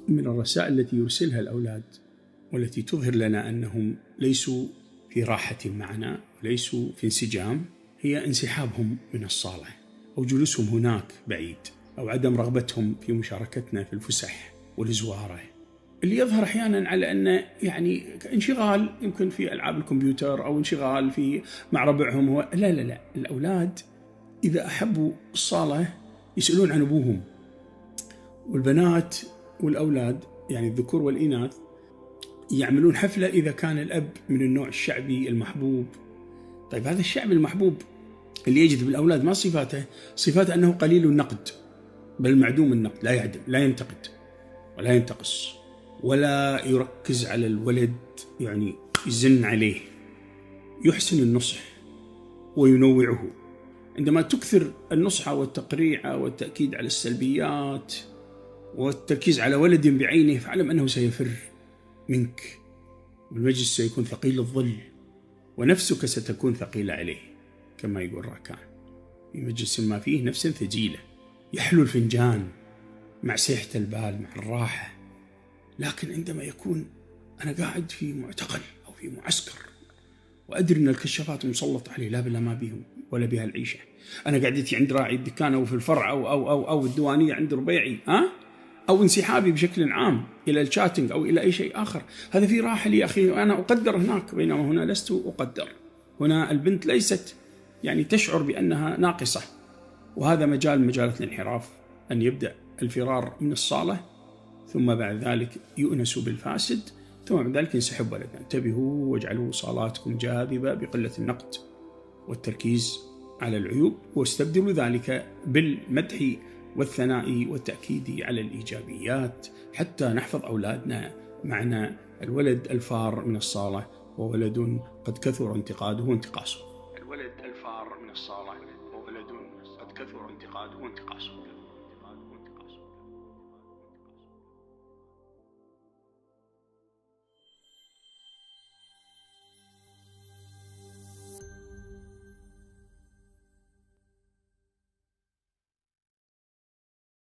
من الرسائل التي يرسلها الأولاد والتي تظهر لنا أنهم ليسوا في راحة معنا وليسوا في انسجام هي انسحابهم من الصالة أو جلوسهم هناك بعيد أو عدم رغبتهم في مشاركتنا في الفسح والزوارة، اللي يظهر أحيانا على أنه يعني انشغال يمكن في ألعاب الكمبيوتر أو انشغال في مع ربعهم. هو لا، الأولاد إذا أحبوا الصالة يسألون عن أبوهم، والبنات والأولاد يعني الذكور والإناث يعملون حفلة إذا كان الأب من النوع الشعبي المحبوب. طيب هذا الشعبي المحبوب اللي يجد بالأولاد ما صفاته أنه قليل النقد بل معدوم النقد، لا يعدم، لا ينتقد ولا ينتقص ولا يركز على الولد، يعني يزن عليه، يحسن النصح وينوعه. عندما تكثر النصح والتقريع والتأكيد على السلبيات والتركيز على ولد بعينه فاعلم أنه سيفر منك، والمجلس سيكون ثقيل الظل ونفسك ستكون ثقيلة عليه، كما يقول راكان في مجلس ما فيه نفس ثقيلة يحلو الفنجان مع سيحة البال مع الراحة. لكن عندما يكون أنا قاعد في معتقل أو في معسكر وأدري أن الكشافات مسلط عليه، لا بالله ما بيهم ولا بها العيشة، أنا قعدتي عند راعي الدكان أو في الفرع أو الديوانية عند ربيعي أو انسحابي بشكل عام إلى الشاتنج أو إلى أي شيء آخر، هذا في راحة لي أخي، أنا أقدر هناك، بينما هنا لست أقدر. هنا البنت ليست يعني تشعر بأنها ناقصة، وهذا مجالات الانحراف، أن يبدأ الفرار من الصالة ثم بعد ذلك يؤنس بالفاسد ثم بعد ذلك ينسحب ولدنا. انتبهوا واجعلوا صالاتكم جاذبة بقلة النقد والتركيز على العيوب، واستبدلوا ذلك بالمدح والثناء والتأكيد على الإيجابيات حتى نحفظ أولادنا معنا. الولد الفار من الصالة وولد قد كثر انتقاده وانتقاصه. الولد الفار من الصالة وولد قد كثر انتقاده وانتقاصه.